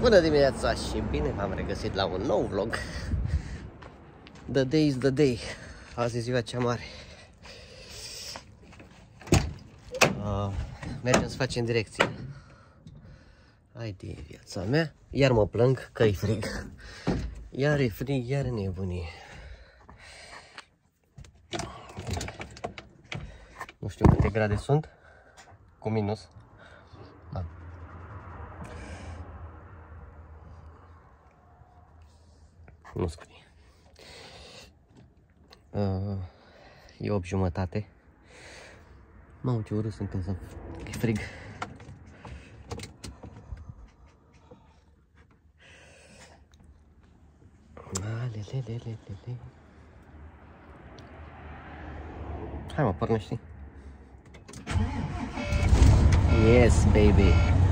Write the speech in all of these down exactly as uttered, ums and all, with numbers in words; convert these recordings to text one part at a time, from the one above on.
Bună dimineața și bine v-am regăsit la un nou vlog. The day is the day. Azi e ziua cea mare. uh, Mergem să facem direcție. Hai de viața mea. Iar mă plâng că e frig. Iar e frig, iar e nebunie. Nu știu câte grade sunt. Cu minus. Da. Nu scrie. Uh, e opt jumătate. Mamă, ce urât sunt când e frig. Alelelelele. Hai mă, pornește. Yes, baby.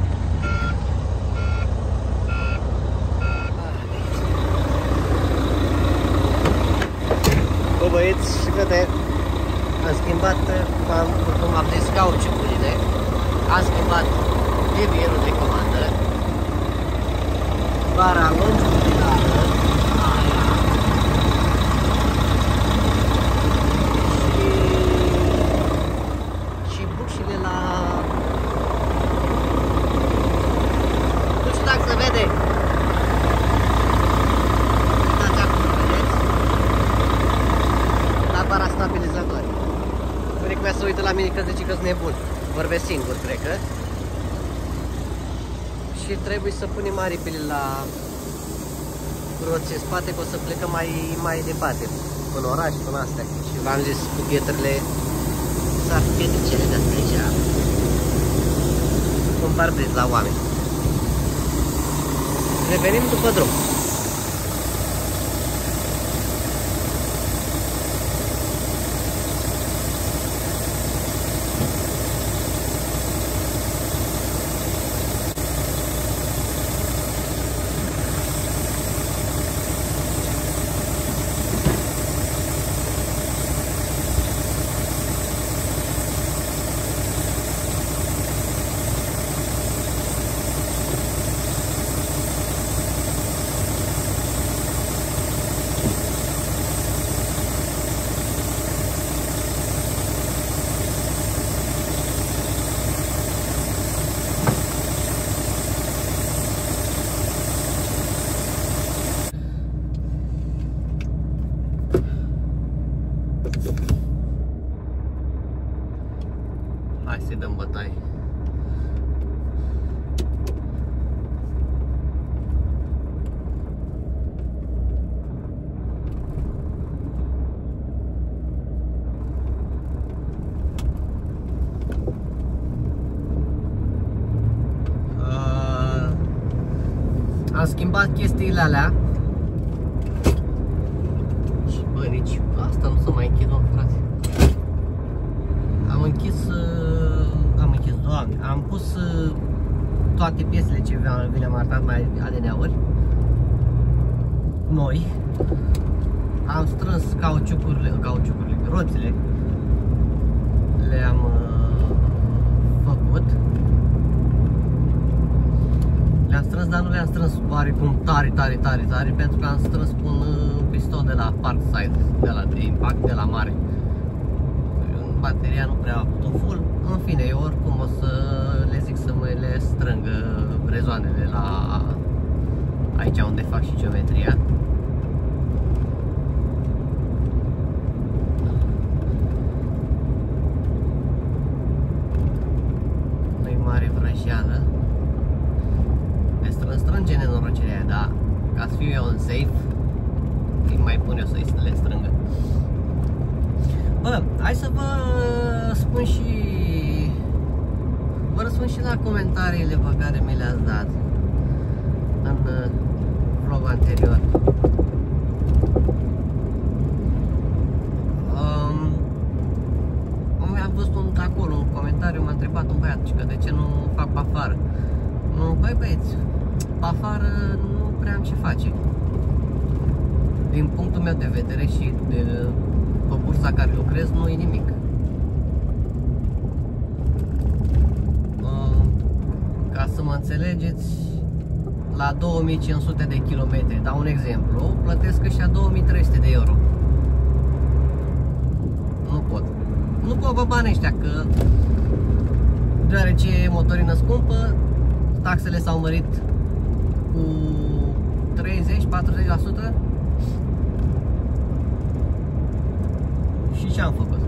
Bă, băieți, și fete, am schimbat, cum am zis, cauciucurile, am schimbat devierul de comandă, bara longitudinală, aia, și, și bușile la... Nu știu dacă se vede. Uitați acum, vedeți? La bara stabilizatoare. Bunica mea se uită la mine că zice că sunt nebun. Vorbesc singur, cred că. Și trebuie să punem aripile la roți în spate, că o să plecăm mai, mai departe. În oraș, până astea. Și v-am zis, cu pietrele s-ar pietricele de-astea aici. Un parbriz la oameni. Revenim după drum. Hai să-i dăm bătaie. Uh, am schimbat chestiile alea. Și bă, nici asta nu se mai închid, mă, frate. Am închis, am închis, doamne, am pus toate piesele ce vi le-am arătat mai adineauri, noi. Am strâns cauciucurile, cauciucurile, roțile, le-am uh, făcut. Le-am strâns, dar nu le-am strâns oarecum tare, tare, tare, tare, pentru că am strâns cu un uh, piston de la park side, de la de impact, de la mare. Bateria nu prea a putut full. În fine, eu oricum o să le zic să mă le strângă brezoanele la aici unde fac și geometria. Nu-i mare vrăjeală. Le strâng, strânge nenorocirea aia, dar ca să fiu eu în safe, îi mai pun eu să le strângă. Bă, hai să vă spun și... Vă răspund și la comentariile pe care mi le-ați dat în vlogul anterior. Um, am văzut un, acolo un comentariu, m-a întrebat un băiat că de ce nu fac pe afară. Nu, băi băieți, pe afară nu prea am ce face. Din punctul meu de vedere și de pe bursa care lucrez, nu e nimic. Ca să mă înțelegeți, la două mii cinci sute de kilometri, dau un exemplu, plătesc ăștia două mii trei sute de euro. Nu pot. Nu pot pe banii ăștia, că deoarece e motorină scumpă, taxele s-au mărit cu treizeci patruzeci la sută. Și ce am făcut?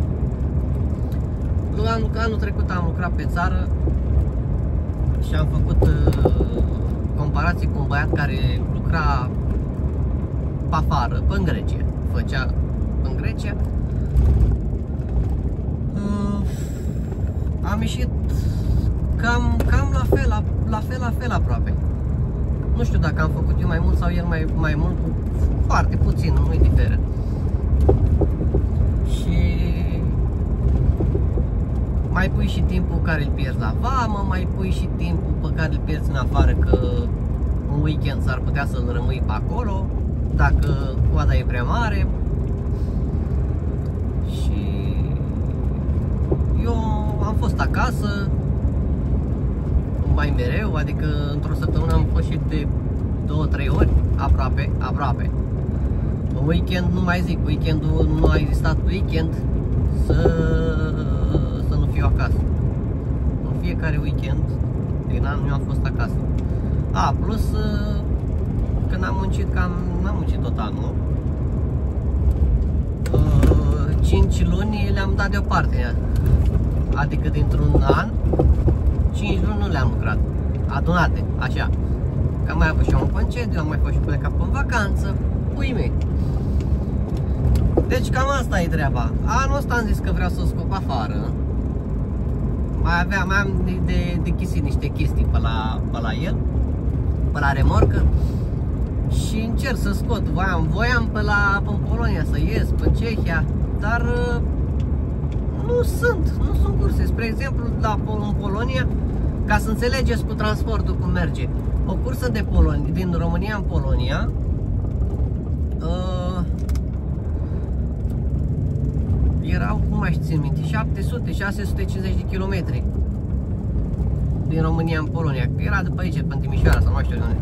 Anul, anul trecut am lucrat pe țară și am făcut uh, comparații cu un băiat care lucra pe afară, pe în Grecia. Făcea în Grecia. Uh, am ieșit cam, cam la fel, la, la fel, la fel aproape. Nu știu dacă am făcut eu mai mult sau el mai, mai mult, foarte puțin, nu-i diferent. Și mai pui și timpul care îl pierzi la vamă, mai pui și timpul pe care îl pierzi în afară, că un weekend s-ar putea să-l rămâi pe acolo, dacă coada e prea mare. Și eu am fost acasă mai mereu, adică într-o săptămână am fost și de două trei ori, aproape, aproape. În weekend nu mai zic, weekendul nu a existat weekend să, să nu fiu acasă. În fiecare weekend din an eu am fost acasă. A, plus când am muncit, cam n-am muncit tot anul. cinci luni le-am dat deoparte. Adică dintr-un an cinci luni nu le-am lucrat, adunate, așa. Că am mai avut și eu un concediu, am mai fost și plecat pe vacanță, pui mei. Deci cam asta e treaba. Anul ăsta am zis că vreau să scop afară. Mai aveam, mai am de, de, de chisit niște chestii pe la, pe la el, pe la remorcă. Și încerc să scot, voiam, voiam pe la, pe în Polonia să ies, pe în Cehia. Dar nu sunt, nu sunt curse. Spre exemplu, la, în Polonia, ca să înțelegeți cu transportul cum merge, o cursă de Polonia, din România în Polonia, uh, erau, cum mai țin minte, șapte sute șase sute cincizeci de kilometri din România în Polonia. Era de pe aici, pe Timișoara sau nu știu de unde.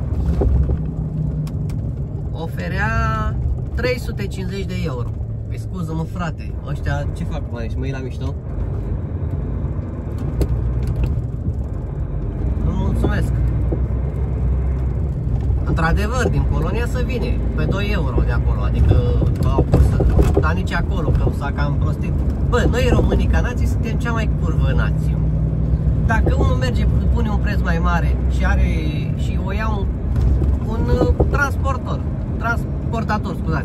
Oferea trei sute cincizeci de euro. Păi scuză-mă, frate, ăștia ce fac cu banii? Și mă iei la mișto? Nu mulțumesc. Într-adevăr, din Polonia să vine pe doi euro de acolo, adică bă, o cursă, dar nici acolo, că s-a cam prostit. Bă, noi românii ca nații suntem cea mai curvă nație. Dacă unul merge, pune un preț mai mare și are și o ia un, un uh, transportor, transportator, scuzați.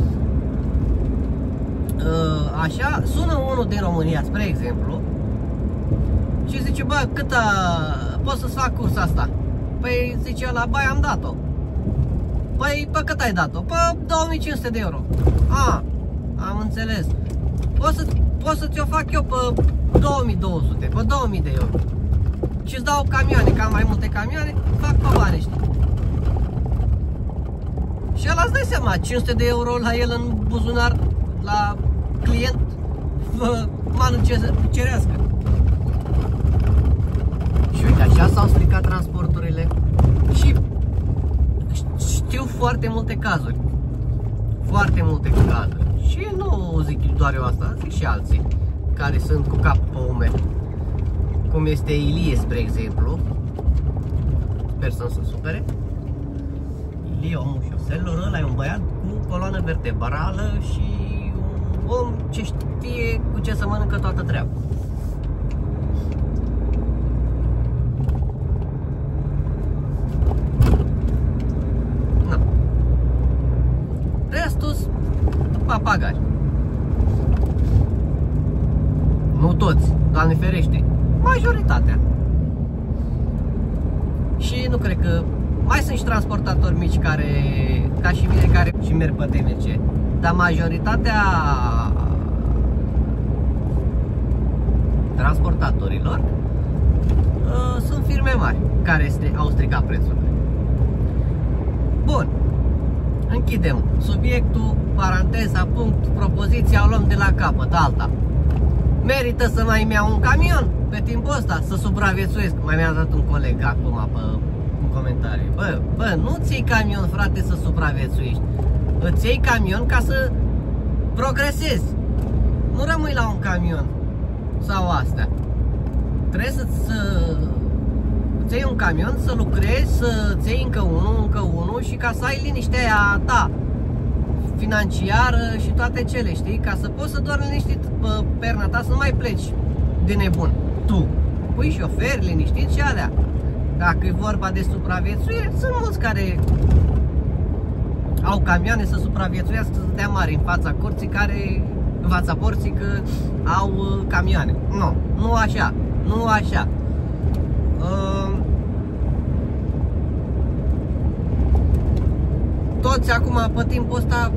Uh, așa, sună unul din România, spre exemplu, și zice, bă, cât a, pot să-ți fac cursa asta? Păi zice ăla, băi, am dat-o. Păi, pe cât ai dat-o? Pe două mii cinci sute de euro. A, am înțeles. Pot să, pot să ți-o fac eu pe două mii două sute, pe două mii de euro. Și-ți dau camioane, că am mai multe camioane, fac pe bani ăștia. Și ăla îți dai seama, cinci sute de euro la el în buzunar, la client, manul cerească. Și uite, așa s-au stricat transporturile. Și știu foarte multe cazuri. Foarte multe cazuri. Și nu zic doar eu asta, zic și alții care sunt cu capul pe umeri. Cum este Ilie, spre exemplu. Sper să nu se supere. Ilie, omul șoselor, ăla e un băiat cu coloană vertebrală și un om ce știe cu ce să mănâncă toată treaba. Na. Restul papagari. Nu toți, Doamne ferește, majoritatea. Și nu cred că mai sunt și transportatori mici care, ca și mine, care și merg pe T M C, dar majoritatea transportatorilor uh, sunt firme mari care au stricat prețurile. Bun, închidem subiectul, paranteza, punct, propoziția, o luăm de la capăt, alta. Merită să mai îmi iau un camion pe timpul ăsta, să supraviețuiesc? Mai mi-a dat un coleg acum pe un comentariu. Bă, bă, nu-ți iei camion, frate, să supraviețuiești. Îți iei camion ca să progresezi. Nu rămâi la un camion sau astea. Trebuie să-ți să iei un camion, să lucrezi, să-ți iei încă unul, încă unul și ca să ai liniștea aia ta financiară și toate cele, știi? Ca să poți să doar liniștit pe perna ta, să nu mai pleci de nebun. Tu pui șofer, liniștit și alea. Dacă e vorba de supraviețuire, sunt mulți care au camioane să supraviețuiască, să dea mari în fața curții, care, în fața porții, că au camioane. Nu, nu așa, nu așa. Uh, toți acum, pe timpul ăsta,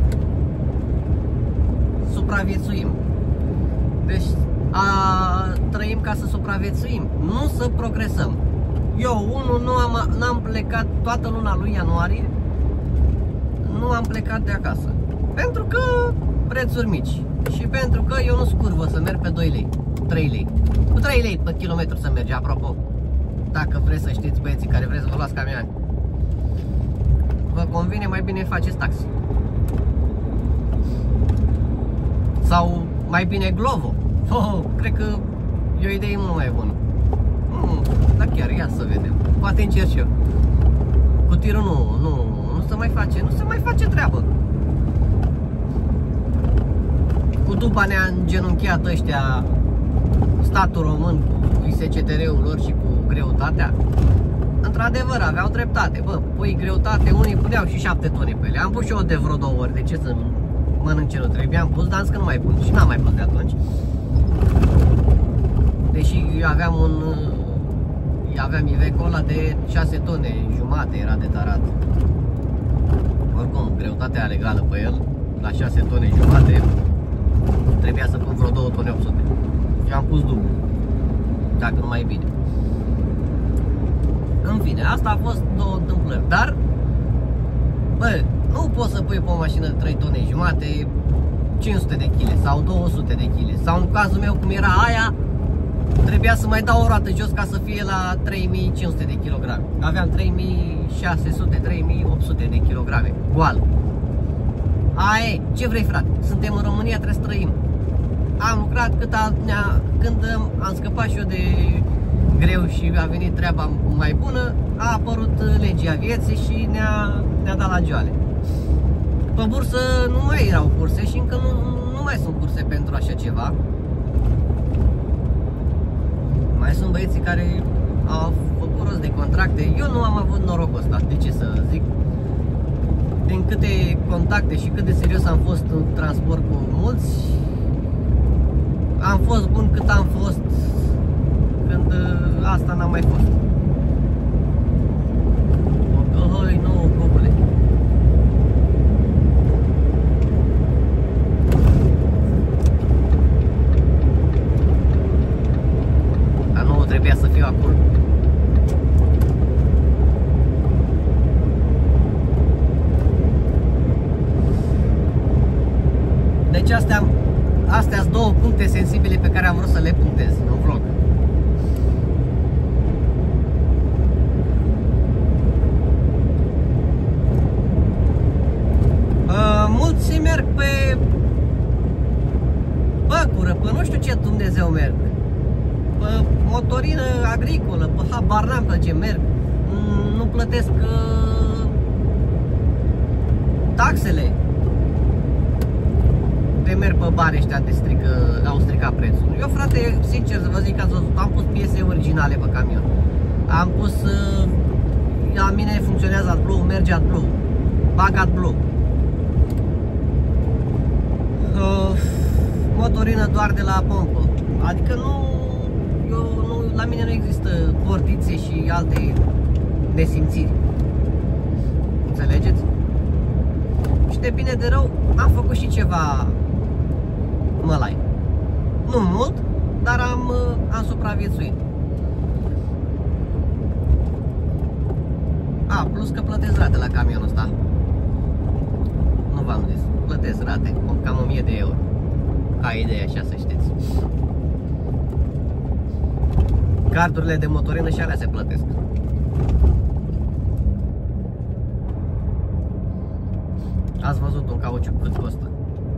supraviețuim. Deci, a, trăim ca să supraviețuim, nu să progresăm. Eu, unul, nu am, n-am plecat toată luna lui ianuarie, nu am plecat de acasă. Pentru că prețuri mici. Și pentru că eu nu scurvă să merg pe doi lei, trei lei. Cu trei lei pe kilometru să merge, apropo. Dacă vreți să știți, băieții care vreți să vă luați camioane, vă convine, mai bine faceți taxi. Sau mai bine Glovo. Oh, cred că e o idee mult mai bună. Mm, dar chiar, ia să vedem. Poate încerc și eu. Cu tirul nu, nu, nu se mai face, nu se mai face treabă. Cu dupa ne-a îngenunchiat ăștia, statul român, cu I S C T R-ul lor și cu greutatea. Într-adevăr, aveau dreptate. Bă, pui greutate, unii puneau și șapte tone pe ele. Am pus și eu de vreo două ori, de ce să mănânc ce nu trebuie. Am pus, dar că nu mai pun și n-am mai pus de atunci. Deși eu aveam un... aveam Iveco ăla de șase tone jumate, era de tarat. Oricum, greutatea legală pe el, la șase tone jumate, trebuia să pun vreo două tone opt sute. Și am pus dublu, dacă nu mai e bine. În fine, asta a fost două întâmplări. Dar, bă, nu poți să pui pe o mașină de trei tone jumate cinci sute de kg sau două sute de kg. Sau în cazul meu, cum era aia, trebuia să mai dau o roată jos ca să fie la trei mii cinci sute de kilograme. Aveam trei mii șase sute, trei mii opt sute de kilograme, goal. Aia e, ce vrei, frate? Suntem în România, trebuie să trăim. Am lucrat cât a, când am scăpat și eu de greu și a venit treaba mai bună, a apărut legea vieții și ne-a ne-a dat la joale. Pe bursă nu mai erau curse și încă nu, nu mai sunt curse pentru așa ceva. Mai sunt băieții care au făcut rost de contracte. Eu nu am avut norocul ăsta, de ce să zic? Din câte contacte și cât de serios am fost în transport cu mulți, am fost bun cât am fost când asta n-am mai fost. Ohoi, nu, copule. Dar nu trebuia să fiu acolo. Deci astea, astea sunt două puncte sensibile pe care am vrut să le punctez în vlog. Uh, mulți merg pe păcură, pe nu știu ce Dumnezeu merg. Pe motorină agricolă, pe habar n-am pe ce merg. Nu plătesc uh, taxele. De merg pe bani ăștia de strică, au stricat prețul. Eu, frate, sincer să vă zic că ați văzut, am pus piese originale pe camion. Am pus, uh, la mine funcționează AdBlue, merge AdBlue, bag AdBlue. Uh, motorină doar de la pompă. Adică nu, eu, nu, la mine nu există portițe și alte nesimțiri. Înțelegeți? Și de bine de rău am făcut și ceva mălai. Nu mult, dar am, am supraviețuit. A, plus că plătesc rate la camionul ăsta. Nu v-am zis, plătesc rate, cam o mie de euro. Ca idee, așa să știți. Cardurile de motorină și alea se plătesc. Ați văzut un cauciuc cât costă?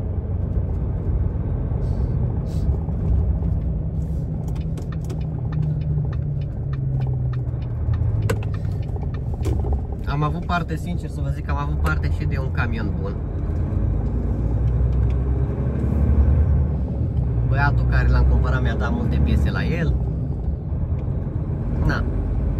Am avut parte, sincer să vă zic, am avut parte și de un camion bun. Băiatul care l-am cumpărat mi-a dat multe piese la el. Na.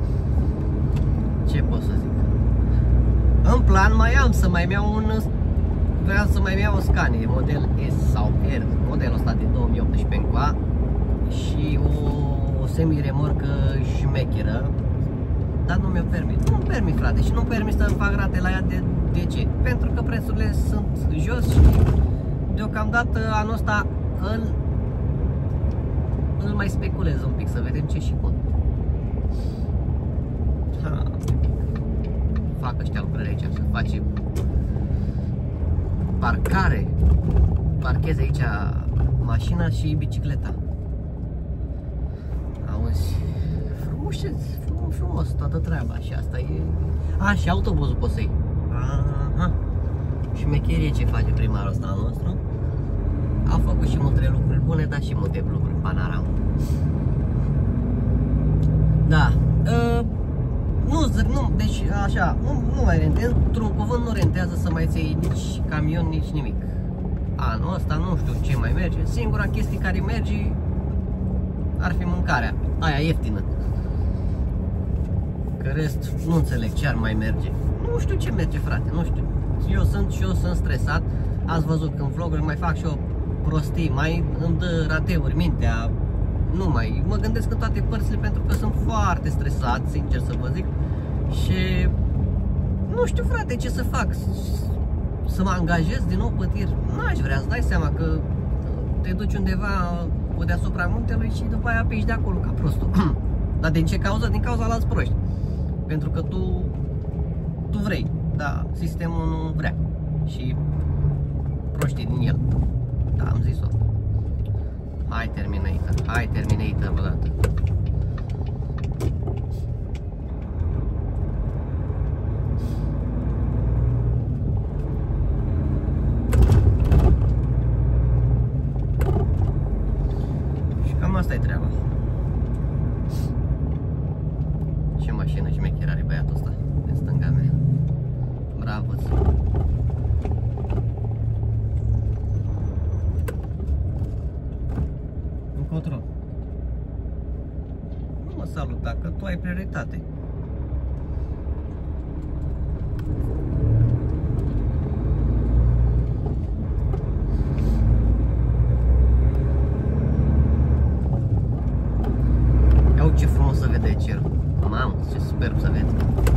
Ce pot să zic? În plan mai am să mai iau un... Vreau să mai iau o Scania, model S sau R, modelul ăsta din două mii optsprezece încoa. Și o, o semi-remorcă șmecheră. Dar nu mi-o permit. Nu-mi permit, frate, și nu-mi permit să fac rate la ea. De, de ce? Pentru că prețurile sunt jos și deocamdată anul ăsta îl, îl mai speculez un pic, să vedem ce și cum. Ha. Fac ăștia lucrări aici, să face parcare. Parcheze aici mașina și bicicleta. Auzi, frumușeț, frumos, frumos, toată treaba. Și asta e... A, și autobuzul poți să iei. Aha. Șmecherie ce face primarul ăsta al nostru. A făcut și multe lucruri bune, dar și multe lucruri panaram. Da. Uh, nu, nu, deci așa, nu, nu mai rentează, într-un cuvânt nu rentează să mai ții nici camion, nici nimic. Anul ăsta nu știu ce mai merge. Singura chestie care merge ar fi mâncarea, aia ieftină. Că rest nu înțeleg ce ar mai merge. Nu știu ce merge, frate, nu știu. Eu sunt și eu sunt stresat. Ați văzut că în vloguri mai fac și eu prostii, mai îmi dă rateuri mintea. Nu mai, mă gândesc în toate părțile pentru că sunt foarte stresat, sincer să vă zic. Și nu știu, frate, ce să fac. Să mă angajez din nou pe tir? N-aș vrea, îți dai seama că te duci undeva pe deasupra muntelui și după aia pești de acolo ca prostul. Dar din ce cauză? Din cauza la alți proști. Pentru că tu, tu vrei, dar sistemul nu vrea. Și proștii din el. Da, am zis-o. Hai Terminator, hai Terminator odată. Și cam asta e treaba. Ce mașină șmecheră are băiatul ăsta de stânga mea. Bravo! Încotro. Nu mă saluta, că tu ai prioritate. Ia uite ce frumos să vede cerul. Mamă, ce superb să vezi.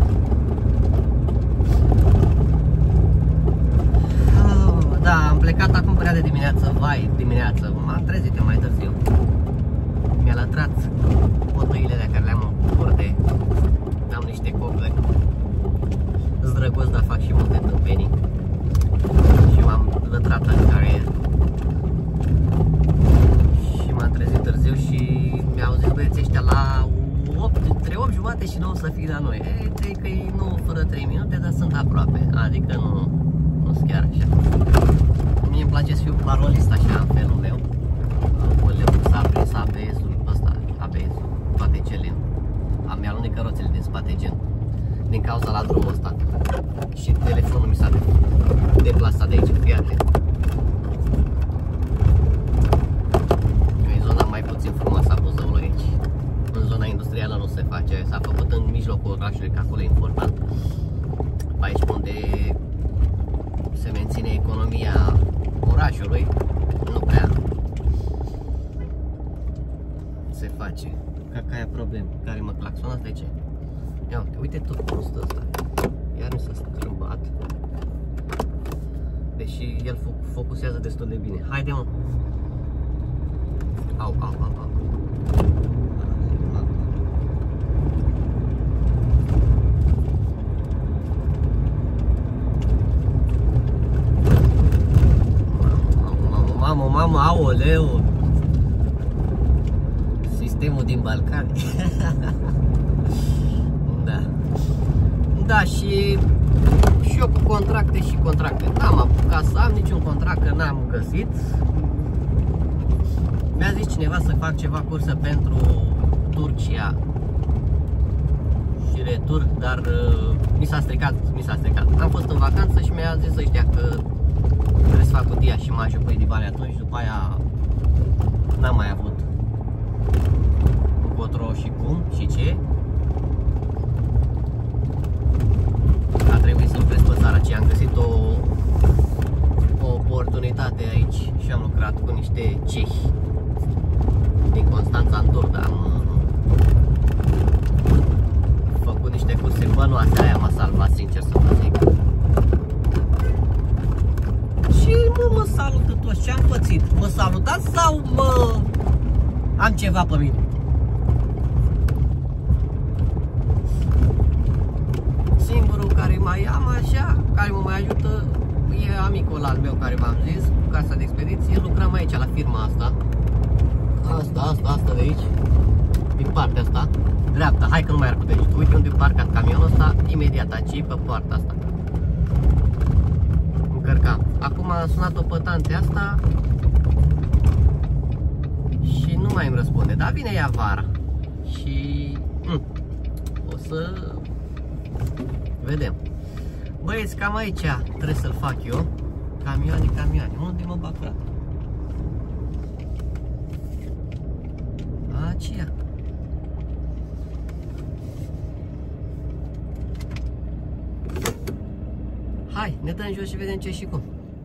Oh, da, am plecat acum prea de dimineață, vai, dimineață. M-am trezit eu mai târziu. Mi-a lătrat botăile de care le-am în curte. Am niște cocle. Îți drăguț, dar fac și multe tâmpenii. Și m-am lătrat în carier. Și m-am trezit târziu și mi-au zis băieții ăștia la opt, între opt jumate și nouă să fii la noi. E, cred că e nouă fără trei minute, dar sunt aproape. Adică nu, nu sunt chiar așa. Mie îmi place să fiu parolist așa în felul meu. S-a prins A B S-ul ăsta, A B S-ul, toate cele. Am alunecă roțele din spate, gen. Din cauza la drumul ăsta. Și telefonul mi s-a deplasat de aici, fii atent. E zona mai puțin frumoasă a Buzăului aici. În zona industrială nu se face, s-a făcut în mijlocul orașului, că acolo e important. Pe aici unde se menține economia orașului, nu prea se face. Ca că aia problem, care mă claxonați de ce? Ia uite, uite tot prostul ăsta. Iar nu s-a strâmbat. Deși el focusează destul de bine. Haide, mă! Au, au, au, au. Mamă, mamă, aoleu! Sistemul din Balcani. Da. Da, și Și eu cu contracte și contracte. N-am apucat să am niciun contract, că n-am găsit. Mi-a zis cineva să fac ceva cursă pentru Turcia și retur, dar uh, mi s-a stricat, mi s-a stricat. Am fost în vacanță și mi-a zis ăștia că trebuie să fac cutia și majul pe de bani atunci, după aia n-am mai avut încotro și cum și ce. A trebuit să lucrez pe țara aceea. Am găsit o, o oportunitate aici și am lucrat cu niște cehi din Constanța în Turda. Am făcut niște curse bănoase, aia m-a salvat, sincer să vă zic. Și mă, mă salută toți, ce am pățit? Mă salutați sau mă... am ceva pe mine? Singurul care mai am așa, care mă mai ajută, e amicul al meu care v-am zis, cu casa de expediție. Lucrăm aici la firma asta. Asta, asta, asta de aici. Din partea asta, dreapta, hai că nu mai arăt cu degetul. Uite unde e parcat camionul ăsta, imediat aici, pe poarta asta. Încărcam. Acum am sunat-o pe tante asta și nu mai îmi răspunde, dar vine ea vara și hm, o să vedem. Băieți, cam aici trebuie să-l fac eu. Camioane, camioane, unde mă bag, frate? Aceea. Hai, ne dăm jos și vedem ce și cum.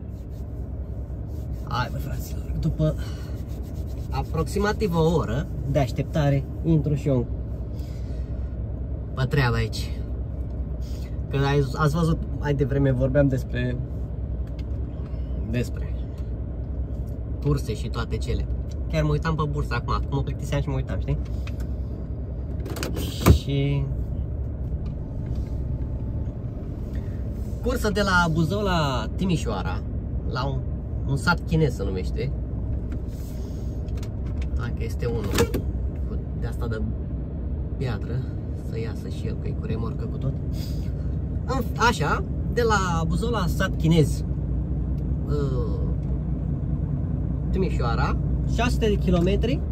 Hai, bă, fraților, după aproximativ o oră de așteptare, intru și eu pe treabă aici. Că ați văzut, mai devreme vorbeam despre despre curse și toate cele. Chiar mă uitam pe bursă acum, acum mă plictiseam și mă uitam, știi? Și cursă de la Buzău la Timișoara, la un, un sat chinez se numește. Hai că este unul de asta de piatră, să iasă și el, că e cu remorcă cu tot. Așa, de la Buzău la sat chinez, uh, Timișoara, șase sute de kilometri.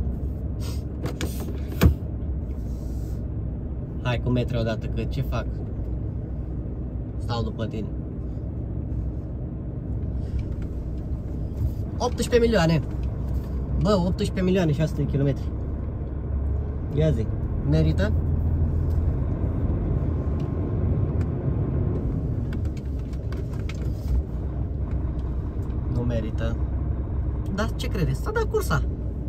Hai cu metri odată, că ce fac? Stau după tine. optsprezece milioane. Bă, optsprezece milioane, șase sute de kilometri. Ia zi, merită? Nu merită. Dar ce credeți? S-a dat cursa.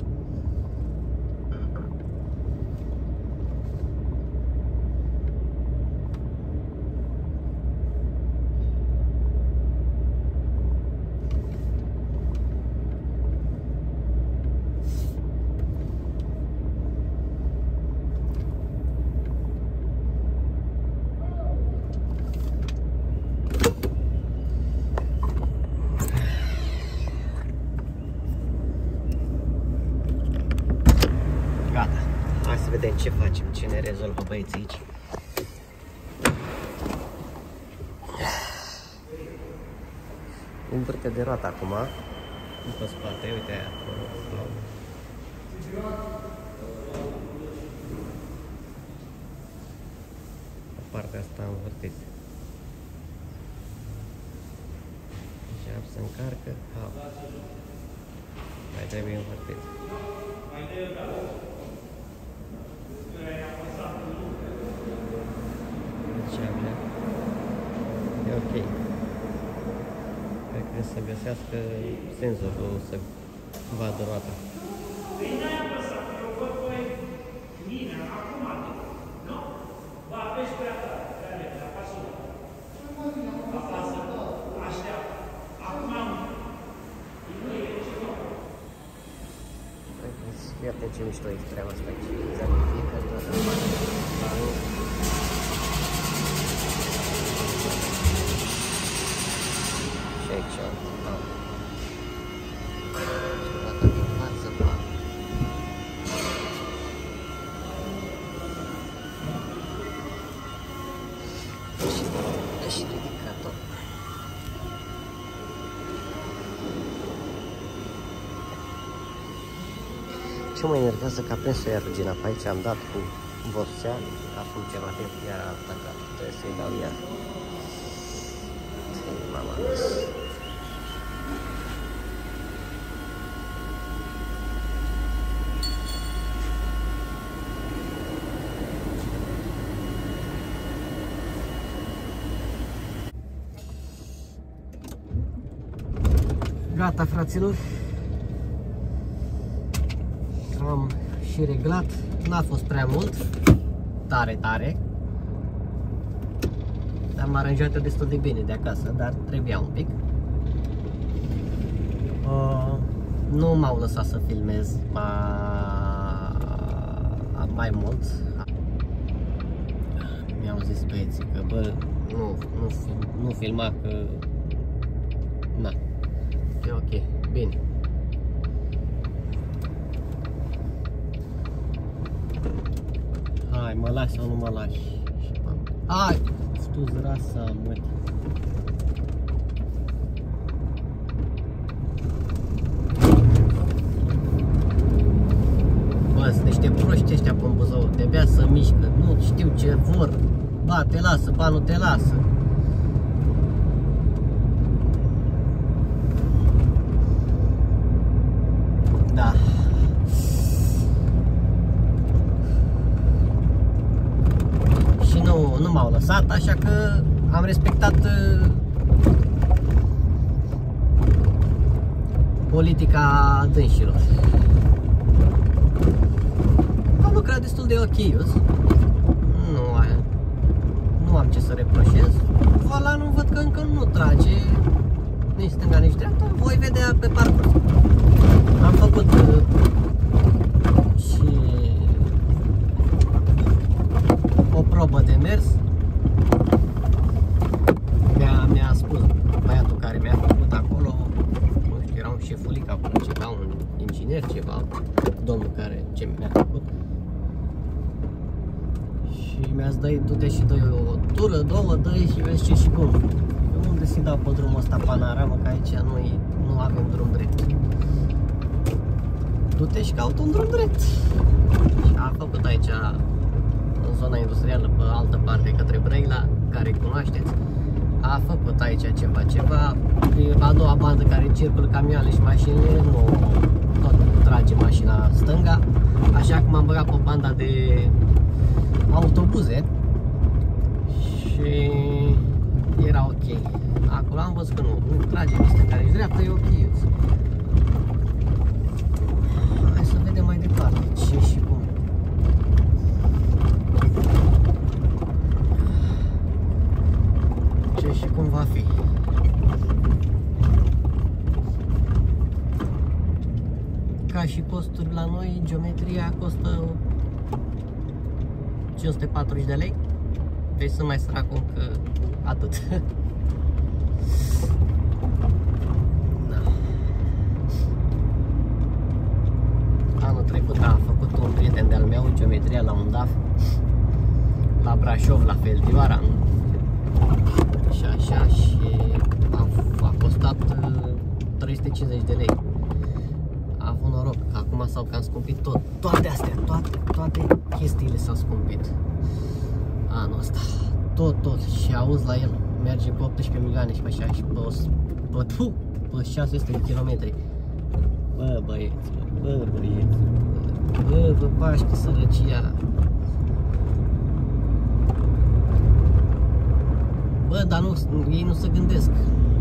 Vedem ce facem, ce ne rezolvă băieții aici. Învârte de roată acum, după spate, uite aia acolo. Pe partea asta învârtit. Așa se încarcă. Hau. Mai trebuie învârtit. E ok. Cred că să găsească senzorul să vadă roata. Iată ce mișto e treaba asta aici. Exact de fiecare dată. Și aici, da. Și data din față, pa. Și, și ridicat-o. ce mă enervează că a prins o iar rugina pe aici, am dat cu borțean, acum ceva timp, iar a atacat, trebuie să-i dau iar. Mama mea. Gata, fraților, am și reglat, n-a fost prea mult, tare, tare, am aranjat-o destul de bine de acasă, dar trebuia un pic. Uh, nu m-au lăsat să filmez mai, mai mult. Mi-au zis băieții că bă, nu, nu, nu filma că, na. E ok, bine. Hai, mă lași sau nu mă lași? Hai! Tu-ți rasa, măi. Bă, sunt niște proști ăștia pe Buzău, de-abia să mișcă, nu știu ce vor. Ba, te lasă, ba, nu te lasă. Da. Și nu, nu m-au lăsat, așa că am respectat uh, politica dânșilor. Am lucrat destul de ok, nu, nu am ce să reproșez. Volanul văd că încă nu trage nici stânga, nici dreapta, voi vedea pe parcurs. Am făcut uh, și o probă de mers. Mi-a mi-a spus băiatul care mi-a făcut acolo, nu știu, era un șefulic acolo, ceva, un inginer, ceva, domnul care ce mi-a făcut. Și mi-a zis, dă-i, du-te și dă-i o tură, două, dă-i și vezi ce și cum. Eu unde să-i dau pe drumul ăsta panoramă, că aici nu, nu avem drum drept. Du-te și caut un drum drept. Și a făcut aici, în zona industrială, pe altă parte, către Brăila, care cunoașteți. A făcut aici ceva, ceva. E a doua bandă care circulă camioanele și mașinile, nu tot trage mașina stânga. Așa că m-am băgat pe banda de autobuze și era ok. Acolo am văzut că nu, nu trage nici stânga, nici dreapta, e ok. Hai să vedem mai departe ce și cum. Ce și cum va fi. Ca și costuri la noi, geometria costă cinci sute patruzeci de lei. Deci sunt mai sărac încă atât. Anul trecut am făcut un prieten de-al meu geometria la un D A F la Brașov, la Feldioara, și așa, și a, a costat trei sute cincizeci de lei. A avut noroc, că acum s-au cam scumpit tot. Toate astea, toate, toate chestiile s-au scumpit anul ăsta. Tot, tot. Și auzi la el, merge pe optsprezece milioane și pe așa, și pe, pe, pe, pe șase sute de kilometri. Bă, băieți, bă, băieți, bă, vă paște sărăcia. Bă, dar nu, ei nu se gândesc.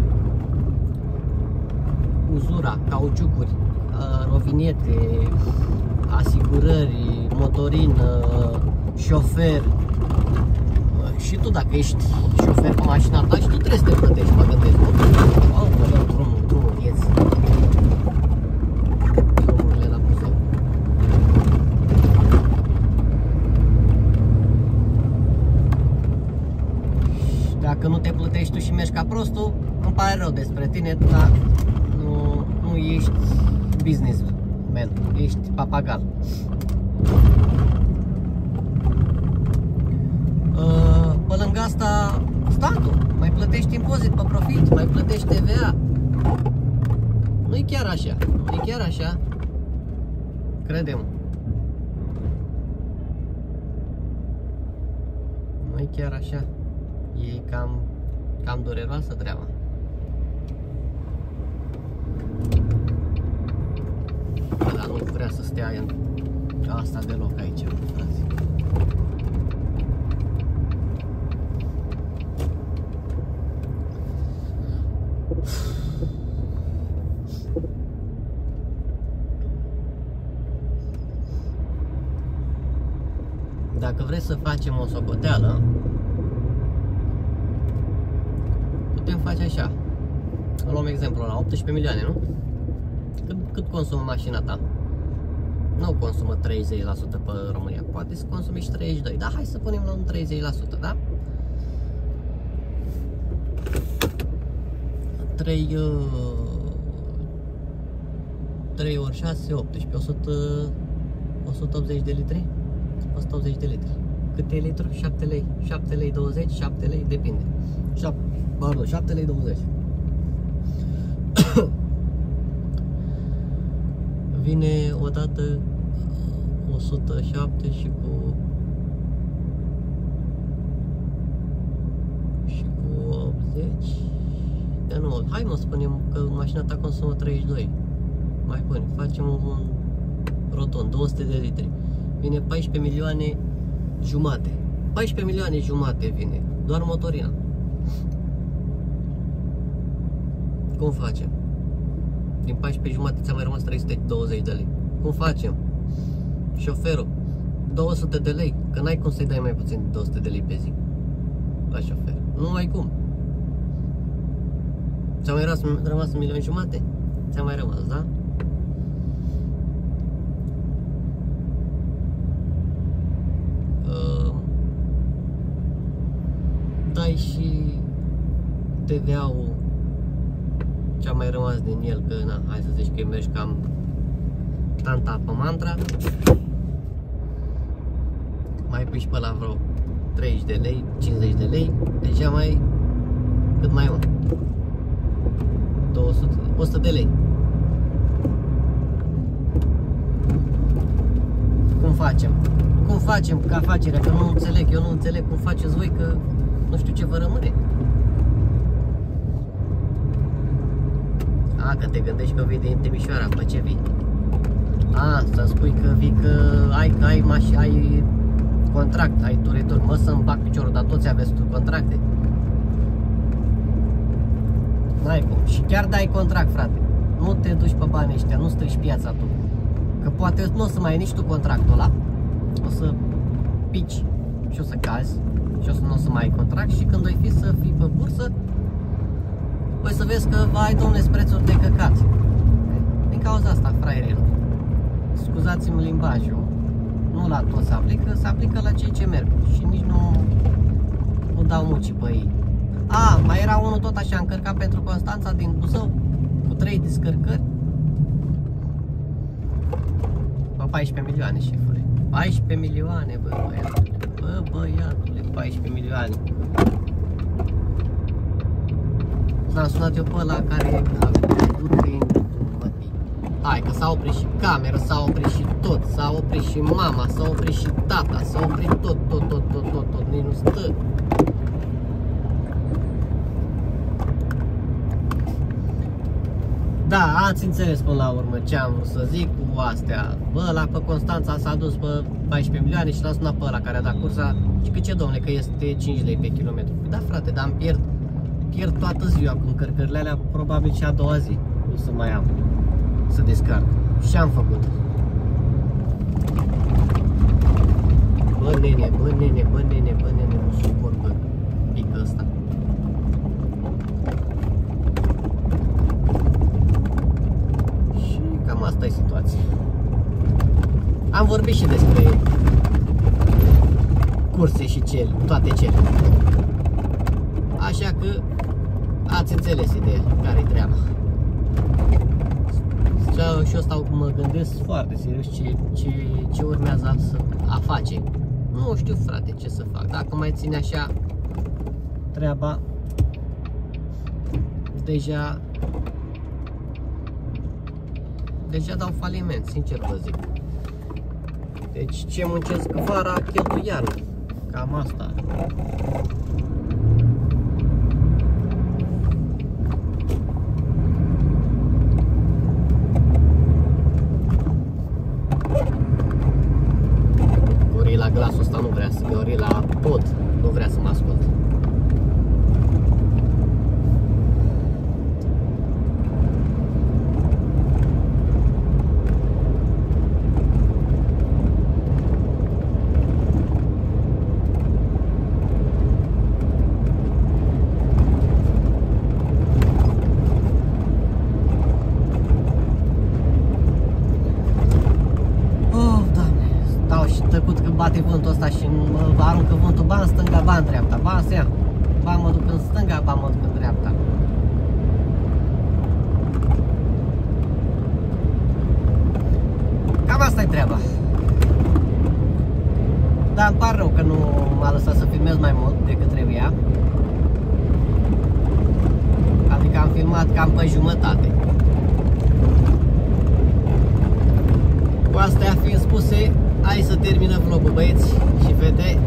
Uzura, cauciucuri, rovinete, asigurări, motorină, șofer. Și tu dacă ești șofer pe mașina ta, și tu trebuie să te plătești, mă gândesc. Oh, mă iau drumul, drumul vieții. Drumurile la Buzău. Dacă nu te plătești tu și mergi ca prostul, îmi pare rău despre tine, dar nu, nu ești businessman, ești papagal. Pe lângă asta, statul mai plătești impozit pe profit, mai plătești T V A. Nu-i chiar așa, nu-i chiar așa. Crede-mă. Nu e chiar așa. E cam, cam dureroasă treaba. Dar nu vrea să stea în asta deloc aici, frați. Dacă vreți să facem o socoteală, putem face așa. Luăm exemplu la optsprezece milioane, nu? Cât, cât consumă mașina ta? Nu consumă treizeci la sută pe România, poate să consume și treizeci și doi la sută. Da, hai să punem la un treizeci la sută, da? trei, trei ori șase, optsprezece, o sută, o sută optzeci de litri? o sută optzeci de litri. Câte litru? șapte lei. șapte lei douăzeci, șapte lei, depinde. șapte, pardon, șapte lei douăzeci. Vine odată o sută șapte și cu și cu optzeci. De nu, hai mă, spunem că mașina ta consumă treizeci și doi. Mai bun, facem un rotund, două sute de litri. Vine paisprezece milioane jumate. paisprezece milioane jumate vine, doar motorina. Cum facem? Din paisprezece jumate ți-a mai rămas trei sute douăzeci de lei. Cum facem? Șoferul, două sute de lei, că n-ai cum să-i dai mai puțin de două sute de lei pe zi la șofer. Nu ai cum. Ți-a mai rămas, rămas un milion jumate? Ți-a mai rămas, da? Uh, dai și T V A-ul ce-a mai rămas din el, că na, hai să zici că mergi cam tanta pe mantra. Mai pui și pe la vreo treizeci de lei, cincizeci de lei, deja mai, cât mai mult? două sute, o sută de lei. Cum facem? Cum facem ca afacerea? Că nu înțeleg, eu nu înțeleg cum faceți voi, că nu știu ce vă rămâne. A, că te gândești că vii din Timișoara, pe ce vii? A, să spui că vii că ai, ai, maș, ai contract, ai turitor. Mă, să-mi bag piciorul, dar toți aveți contracte. N-ai cum. Și chiar dai contract, frate. Nu te duci pe banii ăștia, nu strici piața tu. Că poate nu o să mai ai nici tu contractul ăla. O să pici și o să cazi și o să nu o să mai ai contract. Și când o fi să fii pe bursă, o să vezi că vai, domnule, prețuri de căcat. Din cauza asta, fraierilor, scuzați-mi limbajul, nu la toți se aplică, se aplică la cei ce merg. Și nici nu, nu dau muci pe ei. A, mai era unul tot așa încărcat pentru Constanța din Buzău, cu trei descărcări, pe paisprezece milioane, șefule. paisprezece milioane, bă, băiatule, bă, băiatule, paisprezece milioane. L-am sunat eu pe ăla care a avut prin... Hai că s-a oprit și camera, s-a oprit și tot, s-a oprit și mama, s-a oprit și tata, s-a oprit tot, tot, tot, tot, tot, tot, nici nu stă. Da, ați înțeles până la urmă ce am vrut să zic cu astea. Bă, ăla pe Constanța s-a dus pe paisprezece milioane și l-am sunat pe ăla care a dat cursa. Și că ce, domnule, că este cinci lei pe kilometru. Păi da, frate, dar îmi pierd, pierd toată ziua cu încărcările alea, probabil și a doua zi o să mai am să descarc. Și am făcut. Bă, nene, bă, nene, bă, nene, bă, nene, nu suport, bă, pică ăsta. Și cam asta e situația. Am vorbit și despre curse și cel, toate cele. Așa că ați înțeles ideea, care-i treaba. Și eu stau, mă gândesc foarte serios ce, ce, ce urmează să a face. Nu știu, frate, ce să fac. Dacă mai ține așa treaba, deja deja dau faliment, sincer vă zic. Deci ce muncesc vara, cheltui iarna. Cam asta. Gorila glasul ăsta nu vrea să, Gorila pod nu vrea să mă ascult. Tăcut că bate vântul ăsta și mă aruncă vântul ba în stânga, ba în dreapta, ba în seama. Ba mă duc în stânga, ba mă duc în dreapta. Cam asta e treaba. Dar îmi pare rău că nu m-a lăsat să filmez mai mult decât trebuia. Adică am filmat cam pe jumătate. Cu astea fiind spuse, hai să termină vlogul, băieți și fete.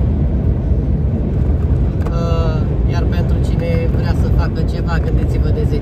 Iar pentru cine vrea să facă ceva, gândiți-vă de